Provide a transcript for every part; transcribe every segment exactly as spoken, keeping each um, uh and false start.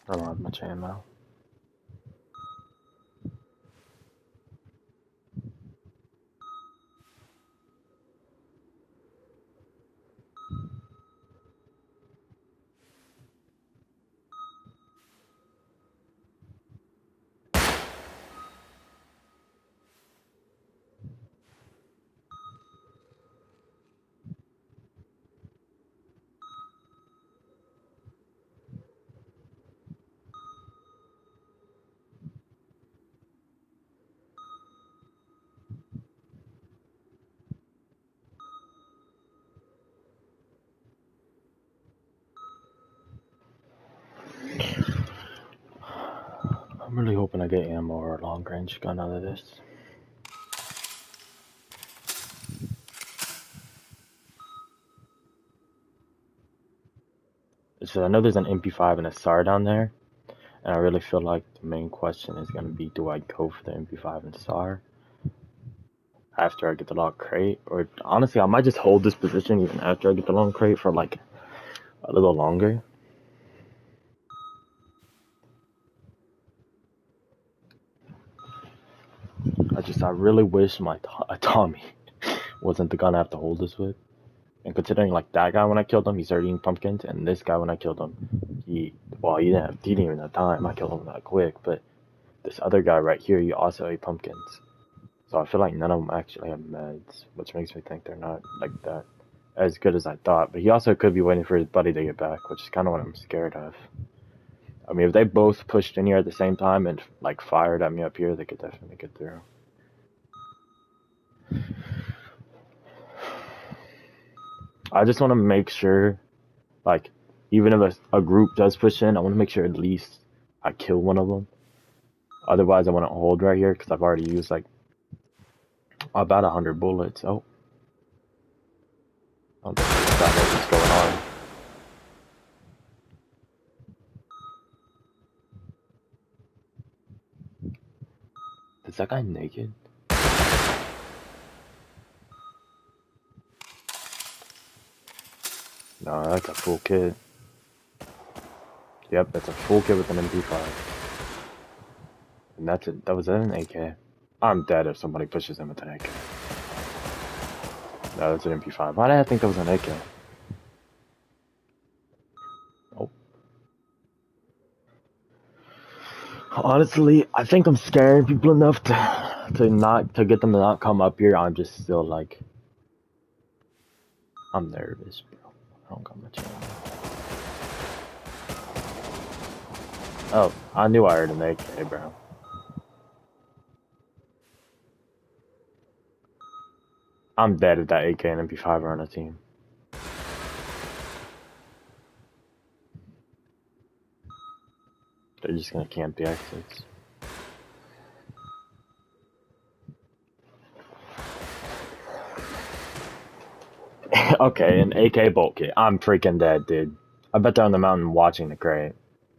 I don't have much ammo. I'm really hoping I get ammo or a long range gun out of this. So I know there's an M P five and a S A R down there, and I really feel like the main question is going to be, do I go for the M P five and S A R after I get the long crate? Or honestly, I might just hold this position even after I get the long crate for like a little longer. I just, I really wish my a Tommy wasn't the gun I have to hold this with. And considering like that guy when I killed him, he started eating pumpkins, and this guy when I killed him, he well he didn't have, he didn't even have time. I killed him that quick, but this other guy right here, he also ate pumpkins. So I feel like none of them actually have meds, which makes me think they're not like that as good as I thought. But he also could be waiting for his buddy to get back, which is kind of what I'm scared of. I mean, if they both pushed in here at the same time and like fired at me up here, they could definitely get through. I just want to make sure, like, even if a, a group does push in, I want to make sure at least I kill one of them. Otherwise, I want to hold right here because I've already used like about a hundred bullets. Oh, I don't think this guy knows what's going on. Is that guy naked? No, that's a full kit. Yep, that's a full kit with an M P five. And that's it. That was that an A K? I'm dead if somebody pushes him with an A K. No, that's an M P five. Why did I think that was an A K? Oh. Honestly, I think I'm scaring people enough to to not to get them to not come up here. I'm just still like, I'm nervous, bro. I don't got much ammo. Oh, I knew I heard an A K, bro. I'm dead if that A K and M P five are on a team. They're just gonna camp the exits. Okay, an A K bolt kit. I'm freaking dead, dude. I bet they're on the mountain watching the crate.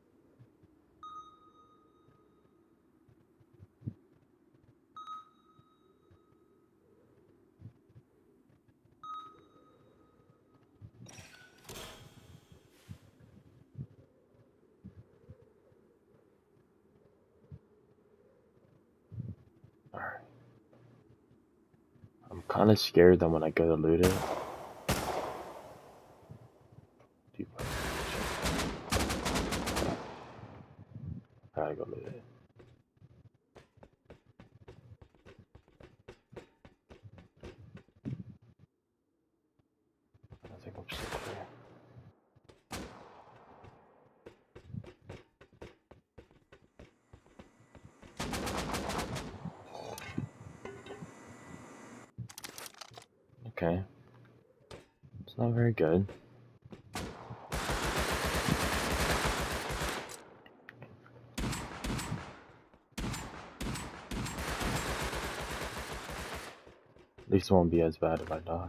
Alright. I'm kind of scared that when I go to loot it. I gotta go loot it. I think I'm still clear. Okay. It's not very good. At least it won't be as bad if I die.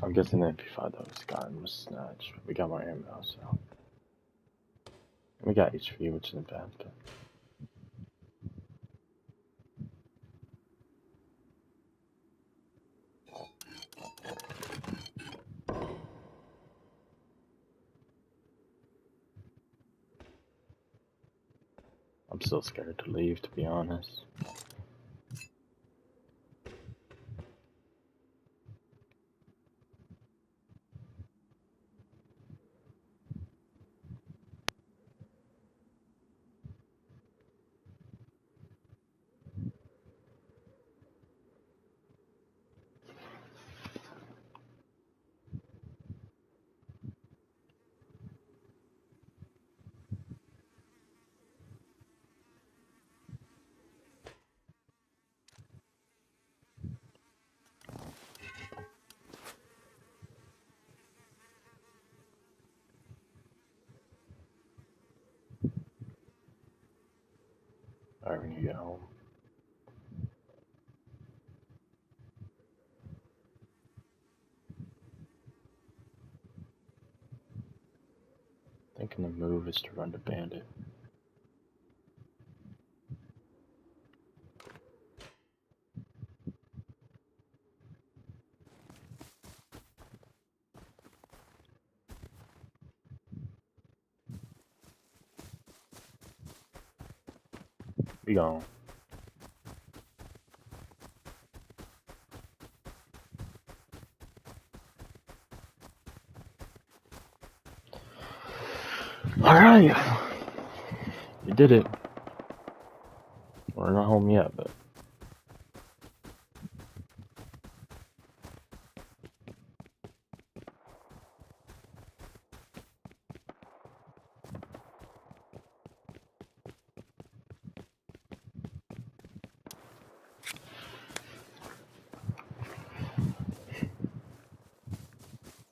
I'm guessing the M P five that was gotten was snatched. We got more ammo, so. We got H P, which isn't bad, but. I'm still scared to leave, to be honest. Alright, we need to get home. Thinking the move is to run to Bandit. Be gone. Alright! You did it. We're not home yet, but.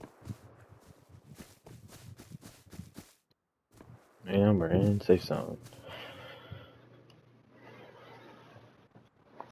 And we're in safe zone.